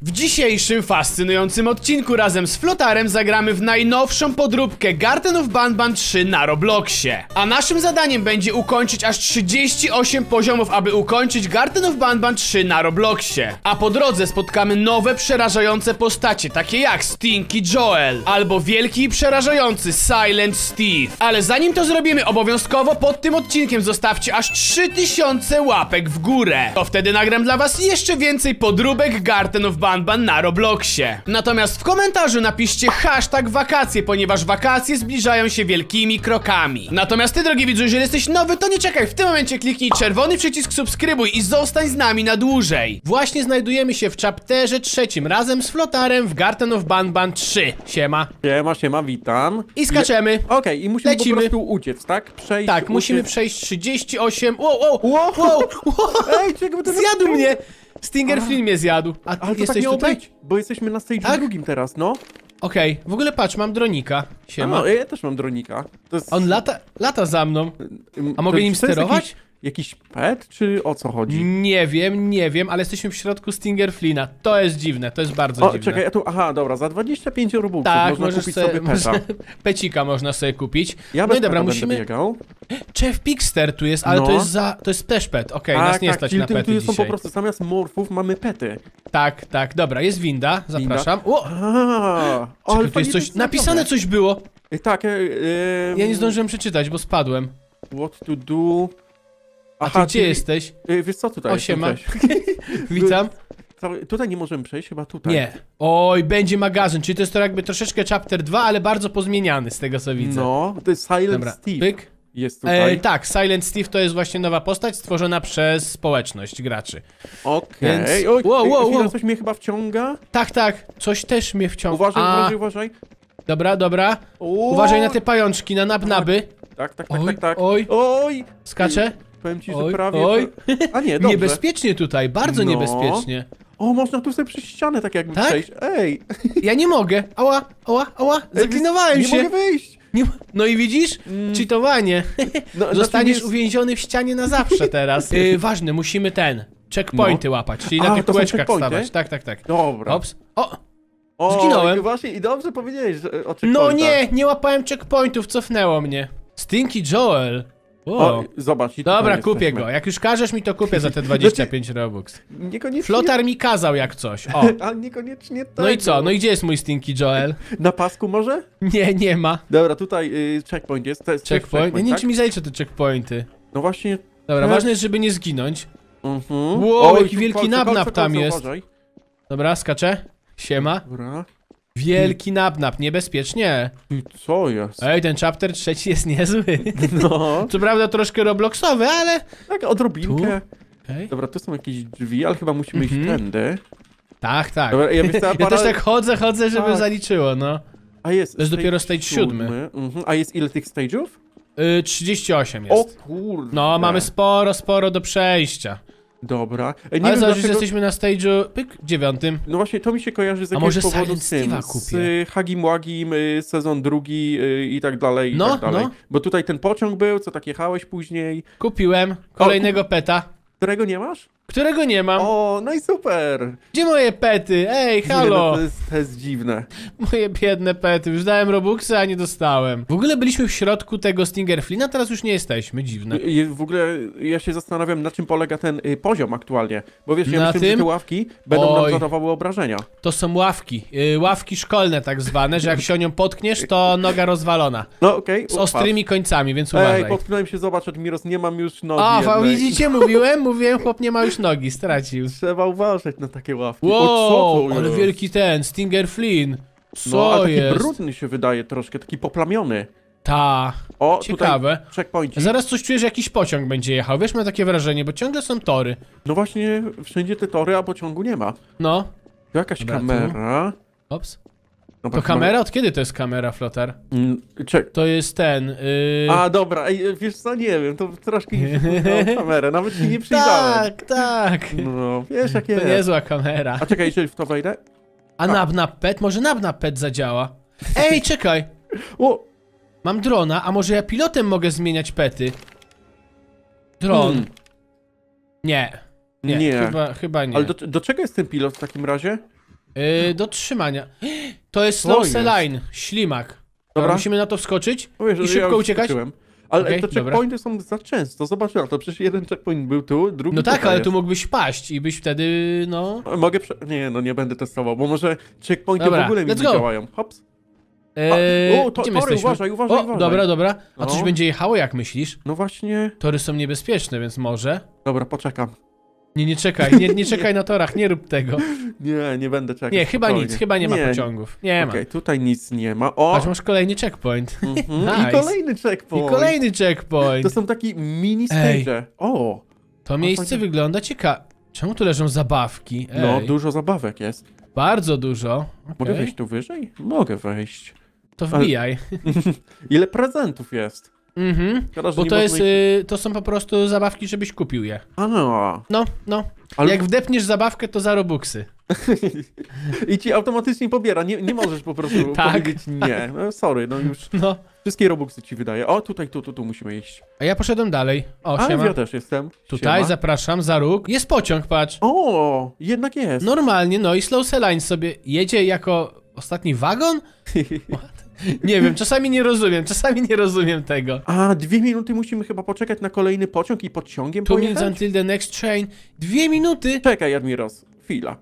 W dzisiejszym fascynującym odcinku razem z Flotarem zagramy w najnowszą podróbkę Garten of Banban 3 na Robloxie. A naszym zadaniem będzie ukończyć aż 38 poziomów, aby ukończyć Garten of Banban 3 na Robloxie. A po drodze spotkamy nowe, przerażające postacie, takie jak Stinky Joel albo wielki i przerażający Silent Steve. Ale zanim to zrobimy, obowiązkowo pod tym odcinkiem zostawcie aż 3000 łapek w górę. To wtedy nagram dla was jeszcze więcej podróbek Garten of Banban na Robloxie. Natomiast w komentarzu napiszcie hashtag wakacje, ponieważ wakacje zbliżają się wielkimi krokami. Natomiast ty, drogi widzu, jeżeli jesteś nowy, to nie czekaj, w tym momencie kliknij czerwony przycisk subskrybuj i zostań z nami na dłużej. Właśnie znajdujemy się w chapterze 3 razem z Flotarem w Garten of Banban 3. Siema. Siema, witam. I skaczemy. Okej, i musimy Lecimy. po prostu uciec, tak? Przejść. Tak, musimy uciec. przejść 38. Wow. Ej, czekaj, bo to Zjadł mnie! Stinger Flynn mnie zjadł. A ty Ale to jesteś tak miało tutaj? być, bo jesteśmy na stage Tak? drugim teraz, no. Okej, w ogóle patrz, mam dronika. Siema. No, ja też mam dronika. To jest... On lata za mną. A mogę nim to jest sterować? Jakiś pet, czy o co chodzi? Nie wiem, ale jesteśmy w środku Stinger Flina. To jest dziwne, to jest bardzo dziwne. Czekaj, ja tu, aha, dobra, za 25 robuxów Tak, można możesz kupić sobie peta. pecika można sobie kupić. Ja No bez i dobra, peta musimy... będę biegał. Chef Pixter tu jest, ale No. to jest też pet. Okej, nas nie stać czyli na pety tu są po dzisiaj. prostu, zamiast morfów mamy pety. Tak, dobra, jest winda, zapraszam. O! Ale Czekaj, tu jest coś, napisane coś było. Tak, Ja nie zdążyłem przeczytać, bo spadłem. What to do... A ty gdzie jesteś? Wiesz co, tutaj Siema. jestem, Witam. Tutaj nie możemy przejść, chyba tutaj. Nie. Oj, będzie magazyn, czyli to jest to jakby troszeczkę chapter 2, ale bardzo pozmieniany z tego co widzę. No, to jest Silent Dobra, Steve. pyk. Jest tutaj. Tak, Silent Steve to jest właśnie nowa postać stworzona przez społeczność graczy. Okej. Więc- Oj, Wow. chwila, coś mnie chyba wciąga. Tak, coś też mnie wciąga. Uważaj. Dobra. Uważaj na te pajączki, na nabnaby. Tak. Oj. Oj. Skacze. Powiem ci, że Oj. prawie... A nie, dobrze. Niebezpiecznie tutaj, bardzo No. niebezpiecznie. O, można tu sobie przez ścianę tak jakby Tak? przejść. Ej. Ja nie mogę. Ała. Zaklinowałem nie się. mogę wyjść. No i widzisz? Cheatowanie. No, Zostaniesz znaczy uwięziony w ścianie na zawsze teraz. Ważne, musimy checkpointy łapać, czyli na tych to są kółeczkach checkpointy? stawać. Tak. Dobra. Ops. O! O, zginąłem. Właśnie i dobrze powiedziałeś, że o No checkpointach. nie łapałem checkpointów, cofnęło mnie. Stinky Joel. Wow. O, zobacz. i tutaj Dobra, kupię jesteśmy. go. Jak już każesz mi, to kupię za te 25 robux. Niekoniecznie. Flotar mi kazał jak coś. O. Ale niekoniecznie tak. No i co? No i gdzie jest mój Stinky Joel? Na pasku może? Nie ma. Dobra, tutaj checkpoint jest. To jest Checkpoint? Ja nie wiem, tak? czy mi zaliczę te checkpointy. No właśnie. Dobra, Tak. ważne jest, żeby nie zginąć. Mhm. Wow, jaki tu wielki kolce, nabnap kolce, tam jest. uważaj. Dobra, skaczę. Siema. Dobra. Wielki nabnap, niebezpiecznie. I co jest? Ej, ten chapter 3 jest niezły. No. Co prawda troszkę robloxowy, ale... Tak, odrobinkę. Ej. Dobra, tu są jakieś drzwi, ale chyba musimy iść tędy. Tak. Dobra, ja myślę, Ja też tak chodzę, żeby Tak. zaliczyło, no. A jest. To jest dopiero stage 7. Mhm. A jest ile tych stage'ów? 38 O jest. kurde. No, mamy sporo do przejścia. Dobra. Nie Ale wiem zobacz, że dlaczego... jesteśmy na stage'u, 9. No właśnie, to mi się kojarzy z A jakiegoś może powodu Silent z tym, Steve'a z kupię? Hagim Wagim, sezon drugi i tak dalej, No, i tak dalej. no. Bo tutaj ten pociąg był, co tak jechałeś później, Kupiłem kolejnego peta, którego nie masz? którego nie mam. O, no i super! Gdzie moje pety? Ej, Nie, no halo! to jest dziwne. Moje biedne pety, już dałem robuxy, a nie dostałem. W ogóle byliśmy w środku tego Stinger Flina, teraz już nie jesteśmy, dziwne. I w ogóle ja się zastanawiam, na czym polega ten poziom aktualnie. Bo wiesz, ja Na myślę, że tym? te ławki będą nam Oj. zadawały obrażenia. To są ławki, ławki szkolne tak zwane, że jak się o nią potkniesz, to noga rozwalona. No okej. Z ostrymi końcami, więc uważaj. Ej, potknąłem się, zobacz, Admiros, nie mam już nogi O, jednej. widzicie, mówiłem, chłop nie ma już nogi, stracił. Trzeba uważać na takie ławki. Wow, o, co to ale jest? wielki ten, Stinger Flynn. Co No, ale taki jest? brudny się wydaje troszkę, taki poplamiony. Ta, O, ciekawe. tutaj checkpoinci. Zaraz coś czuję, że jakiś pociąg będzie jechał, wiesz, mam takie wrażenie, bo ciągle są tory. No właśnie, wszędzie te tory, a pociągu nie ma. No, Tu jakaś Dobra, kamera. ops. Dobra, To kamera? Od kiedy to jest kamera, Flotar? To jest ten, A, dobra, ej, wiesz co, nie wiem, to troszkę nie przypominało kamerę, nawet się nie przyjrzałem. Tak. No, wiesz jakie To niezła kamera. A czekaj, jeżeli w to wejdę? A nabnap-pet? Może nabnap-pet zadziała? Ej, czekaj! O! Mam drona, a może ja pilotem mogę zmieniać pety? Dron. Nie. Nie. Chyba nie. Ale do czego jest ten pilot w takim razie? Do trzymania. To jest To slow jest. saline, ślimak. Dobra. Musimy na to wskoczyć Powiesz, i że szybko już uciekać. skoczyłem. Ale Okej, te dobra. checkpointy są za często, zobacz na to, przecież jeden checkpoint był tu, drugi No tak, tutaj ale jest. tu mógłbyś paść i byś wtedy, no... Mogę Nie, no nie będę testował, bo może checkpointy Dobra, w ogóle mi let's nie go. działają. Hops. Gdzie my Tory, jesteśmy? uważaj. Dobra. A coś No. będzie jechało, jak myślisz? No właśnie. Tory są niebezpieczne, więc może... Dobra, poczekam. Nie czekaj, nie czekaj na torach, nie rób tego. Nie będę czekał. Nie, chyba spokojnie. nic, chyba nie ma pociągów. Nie ma. Okej, tutaj nic nie ma. O! Patrz, masz kolejny checkpoint. Mhm. I kolejny I checkpoint. kolejny checkpoint. To są taki mini Ej. stage. O! To miejsce fajnie. wygląda ciekawe. Czemu tu leżą zabawki? Ej, No, dużo zabawek jest. bardzo dużo. Mogę Okej. wejść tu wyżej? Mogę wejść. To wbijaj. Ile prezentów jest? Mhm. Szkoda, że Bo nie to można jest, to są po prostu zabawki, żebyś kupił je. A no. No. Ale- Jak wdepniesz zabawkę, to za robuxy. I ci automatycznie pobiera. Nie możesz po prostu Tak. powiedzieć nie. No sorry, no już No. wszystkie robuxy ci wydaje. O, tu musimy iść. A ja poszedłem dalej. O, A, siema. ja też jestem. Tutaj, Siema. zapraszam, za róg. Jest pociąg, patrz. O, jednak jest. Normalnie, no i Slow Saline sobie jedzie jako ostatni wagon? Nie wiem, czasami nie rozumiem tego. A, 2 minuty musimy chyba poczekać na kolejny pociąg i pociągiem 2 minutes pojechać? until the next train. 2 minuty? Czekaj, Admiros. Chwila.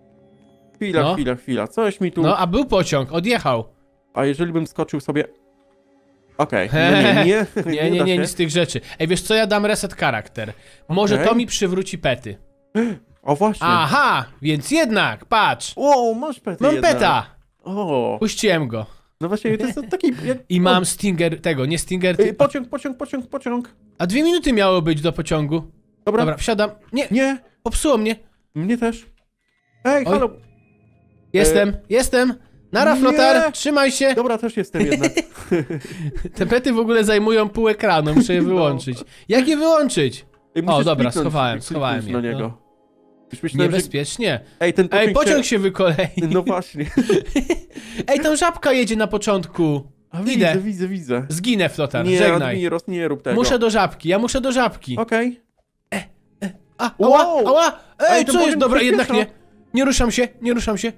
No. Chwila. Coś mi tu... No, a był pociąg, odjechał. A jeżeli bym skoczył sobie... Okej, no nie da Nie, się. nic z tych rzeczy. Ej, wiesz co, ja dam reset charakter. Może Okej. to mi przywróci pety. O, właśnie. Aha, więc jednak, patrz. O, masz pety Mam jednak. peta. O, Puściłem go. no właśnie, to jest taki... Jak... I mam Stinger, nie Stinger, Pociąg. A 2 minuty miało być do pociągu. Dobra. Dobra, wsiadam. Nie, Nie, popsuło mnie. mnie też. Ej, Oj. halo. Jestem. Nara, Nie. flotar, trzymaj się. Dobra, też jestem jednak. Te pety w ogóle zajmują pół ekranu, muszę je wyłączyć. Jak je wyłączyć? Ej, musisz dobra, kliknąć schowałem je. na niego. Już myślałem, że... Niebezpiecznie. Ej, ten Ej, pociąg się wykolei. No właśnie. Ej, tam żabka jedzie na początku. A, Idę. Widzę. Zginę, flotar, Nie, żegnaj. Admiros, nie rób tego. Muszę do żabki, ja muszę do żabki. Okej. Ała. Ej, Ej, to co jest? powiem, Dobra, przyspiesza. jednak nie. Nie ruszam się.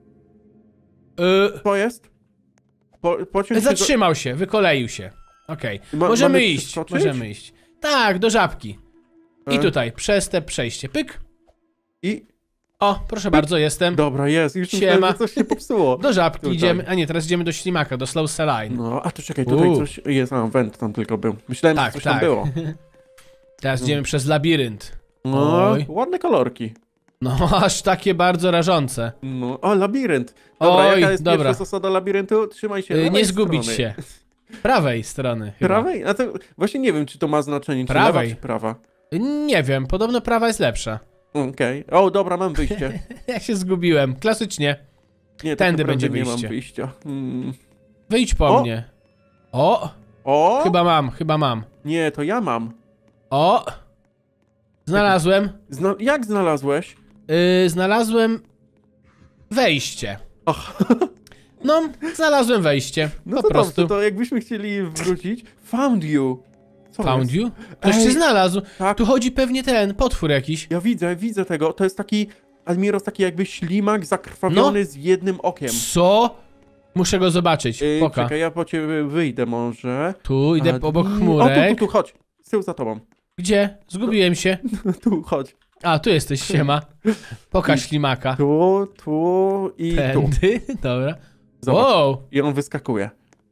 To jest? Pociąg się... Zatrzymał się, wykoleił się. Okej, Mamy możemy iść, przeskoczyć? Tak, do żabki. I E. tutaj, przez te przejście, pyk. I... O, proszę bardzo, jestem. Dobra, jest. Już Siema. myślałem, że coś się popsuło. Do żabki Tutaj. idziemy, a nie, teraz idziemy do ślimaka, do Slow Saline. No, a to czekaj, tutaj coś jest. A, węd tam tylko był. Myślałem, Tak, że coś tam tak. było. Teraz idziemy przez labirynt. No, Oj. ładne kolorki. No, aż takie bardzo rażące. No, o, labirynt. Dobra, Oj, jaka jest dobra. pierwsza zasada labiryntu? Trzymaj się lewej Nie zgubić strony. się. Prawej strony chyba. Prawej? A to właśnie nie wiem, czy to ma znaczenie, czy Prawej. lewa, czy prawa. Nie wiem, podobno prawa jest lepsza. Okej. O, dobra, mam wyjście. Ja się zgubiłem, klasycznie. Nie, tak Tędy naprawdę będzie nie mam wyjście. wyjścia. Wyjdź po O! mnie. O, O! chyba mam. Nie, to ja mam. O! Znalazłem. Jak znalazłeś? Znalazłem wejście. Och. No, znalazłem wejście. No Po to prostu. dobrze, to jakbyśmy chcieli wrócić. Found you. Co Found jest? you? Ktoś Ej, cię znalazł. tak. Tu chodzi pewnie ten potwór jakiś. Ja widzę tego. To jest taki, Admiros, taki jakby ślimak zakrwawiony z jednym okiem. Co? Muszę go zobaczyć. Poka. Czekaj, ja po ciebie wyjdę może. Tu idę obok O, chmurek. tu, chodź. Z tyłu za tobą. Gdzie? Zgubiłem się. Tu, chodź. A, tu jesteś, siema. Poka ślimaka. Tu i tu. Tędy? Dobra. Zobacz. Wow. I on wyskakuje.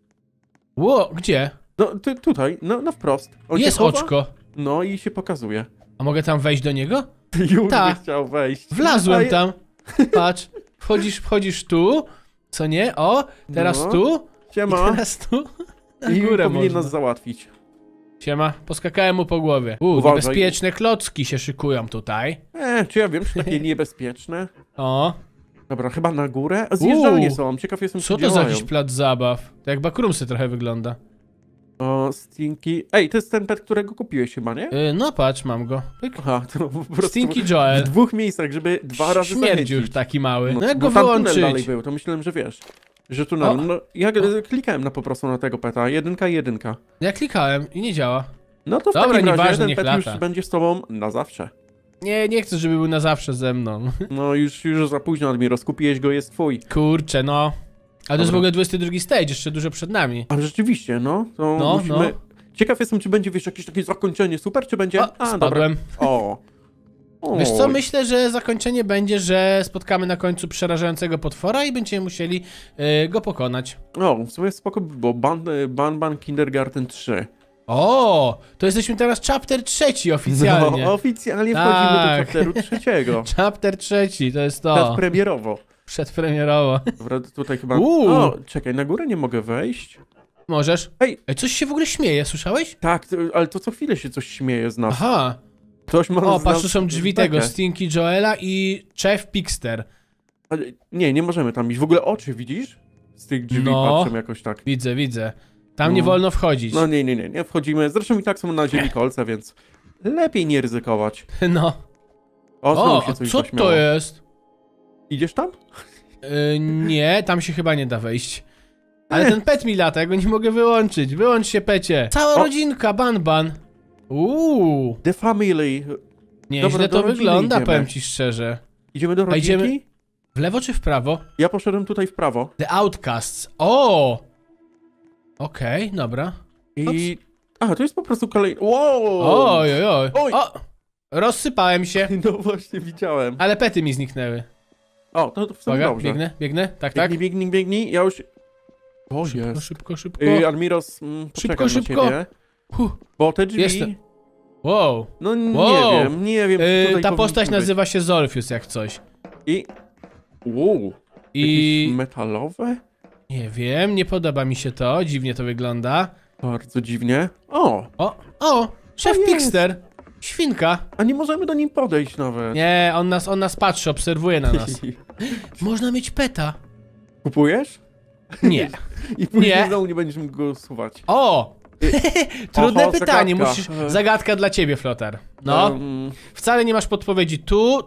Wow, gdzie? No, tutaj, no wprost. On Jest się chowa, oczko. No i się pokazuje. A mogę tam wejść do niego? Już Ta. by chciał wejść. Wlazłem A ja- tam. Patrz. Wchodzisz tu. Co nie? O, teraz No. tu. I Siema. teraz tu. Na I górę powinien można. nas załatwić. Siema, poskakałem mu po głowie. Uważaj. Niebezpieczne klocki się szykują tutaj. Czy ja wiem, czy takie niebezpieczne? O, Dobra, chyba na górę. A zjeżdżalnie Uuu. są. Ciekaw jestem, co czy to za działają. jakiś plac zabaw? To jak bakrumsy trochę wygląda. O, Stinky. Ej, to jest ten pet, którego kupiłeś chyba, nie? No patrz, mam go. Pyk. Aha, to po prostu Stinky w Joel. 2 miejscach, żeby 2 razy Śmierdzi już zachęcić. taki mały. No jak bo go tam tunel dalej wyłączyć? był, to myślałem, że wiesz. Że O. tunel. No, ja klikałem po prostu na tego peta. 1 i 1. Ja klikałem i nie działa. No to w Dobra, takim razie nieważne, ten niech pet lata. już będzie z tobą na zawsze. Nie chcę, żeby był na zawsze ze mną. No już za późno, Admiros, kupiłeś go, jest twój. Kurczę, no. Ale to jest w Dobra. ogóle 22 stage, jeszcze dużo przed nami. Ale rzeczywiście, no, to No, musimy... Ciekaw jestem, czy będzie, wiesz, jakieś takie zakończenie super, czy będzie... Spadłem. O. Wiesz co, myślę, że zakończenie będzie, że spotkamy na końcu przerażającego potwora i będziemy musieli go pokonać. O, w sumie spoko by było. Ban Kindergarten 3. O, to jesteśmy teraz chapter 3 oficjalnie. No, oficjalnie wchodzimy do Tak. chapteru 3. Chapter 3, to jest to. Premierowo. Przedpremierowo. Dobra, tutaj chyba... Uuu. Czekaj, na górę nie mogę wejść. Możesz. Ej. Coś się w ogóle śmieje, słyszałeś? Tak, ale to co chwilę się coś śmieje z nas. Aha. Ktoś ma O, z patrz, nas tu są drzwi bekę. tego, Stinky Joela i Chef Pixter. Ale nie możemy tam iść. W ogóle oczy widzisz? Z tych drzwi No. patrzą jakoś tak. Widzę. Tam No. nie wolno wchodzić. No nie wchodzimy. Zresztą i tak są na ziemi kolce, więc lepiej nie ryzykować. No. O, O, znowu się a coś co zaśmiało. to jest? Idziesz tam? Nie, tam się chyba nie da wejść. Ale ten pet mi lata, ja go nie mogę wyłączyć. Wyłącz się, pecie. Cała O. rodzinka, Ban. The Family. Nieźle Dobra, to do rodziny wygląda, idziemy. powiem ci szczerze. Idziemy do A rodzinki? idziemy- W lewo czy w prawo? Ja poszedłem tutaj w prawo. The Outcasts. O! Okej, dobra. I... A, to jest po prostu kolejny... Wow! Oj. Oj. O! Rozsypałem się, No właśnie, widziałem. ale pety mi zniknęły. O, to w sumie Uwaga, dobrze. biegnę, tak. Biegnij. Ja już... O, jest. Szybko. Admiros, poczekam Szybko. na ciebie. Huh. Bo te drzwi... Jestem. Wow. No Wow. nie wiem. czy tutaj Ta postać powinniśmy nazywa się Zolfius jak coś. być. Wow. I... Jakieś metalowe? Nie wiem, nie podoba mi się to, dziwnie to wygląda. Bardzo dziwnie. O! O! Szef jest. Pixter! Świnka! A nie możemy do nim podejść nawet. Nie, on nas patrzy, obserwuje na nas. Można mieć peta. Kupujesz? Nie. I później Nie. znowu nie będziesz mógł go usuwać. O! Trudne Oho, pytanie, zagadka. musisz... Zagadka dla ciebie, Flotar. No, Um, wcale nie masz podpowiedzi tu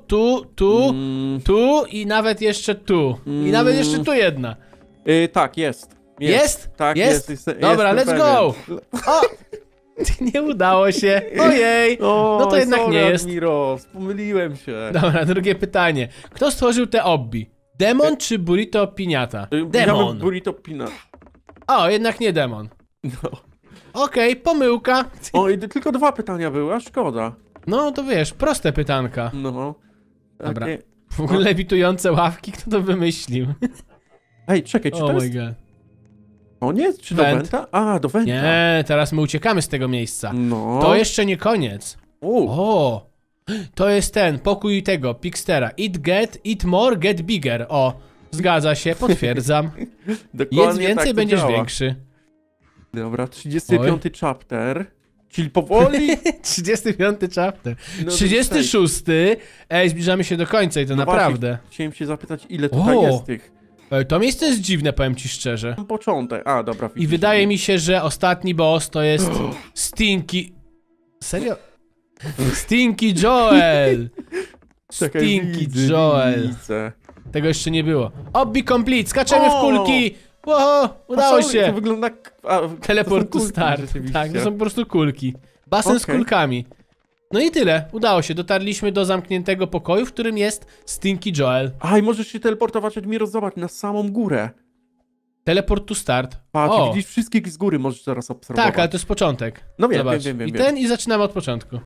tu i nawet jeszcze tu. I nawet jeszcze tu jedna. tak, jest. Jest? Tak, Jest? jest. Dobra, jestem let's go! pewien. O! Nie udało się. Ojej! O, No to jednak sorry, nie jest. Admiros, pomyliłem się. Dobra, drugie pytanie. Kto stworzył te obbi? Demon czy Burrito Piniata? Nawet Demon. burrito pina. O, jednak nie demon. No. Okej, pomyłka. O, i tylko 2 pytania były, a szkoda. No to wiesz, proste pytanka. No. Dobra. Takie- W ogóle lewitujące ławki, kto to wymyślił? Ej, czekaj, czy to Oh my jest god. koniec? Czy do Węd. Wenta? A, do Wenta. Nie, teraz my uciekamy z tego miejsca. No. To jeszcze nie koniec. U, O! To jest ten, pokój tego, Pixtera. Eat more, get bigger. O, zgadza się, potwierdzam. dokładnie Jedz więcej, tak to będziesz działa. większy. Dobra, 35 chapter. Czyli powoli. 35 chapter. No, 36. Ej, zbliżamy się do końca i to No naprawdę. Właśnie, chciałem się zapytać, ile tutaj O! jest tych. Ej, to miejsce jest dziwne, powiem ci szczerze. Początek. A, dobra. I wydaje mi się, że ostatni boss to jest Stinky... Serio? Stinky Joel! Czekaj, Stinky widzę, Joel. widzę. Tego jeszcze nie było. Obbi complete, skaczemy w O! kulki! Wow, udało A, sorry, się! To wygląda... Teleport to to są kulki, start. rzeczywiście. Tak, to są po prostu kulki. Basen z Okej. kulkami. No i tyle, udało się. Dotarliśmy do zamkniętego pokoju, w którym jest Stinky Joel. A, i możesz się teleportować, Admiro, zobacz, na samą górę. Teleport to start. Patrz, O, widzisz, wszystkich z góry możesz teraz obserwować. tak, ale to jest początek. No wiem, Zobacz. wiem. I zaczynamy od początku.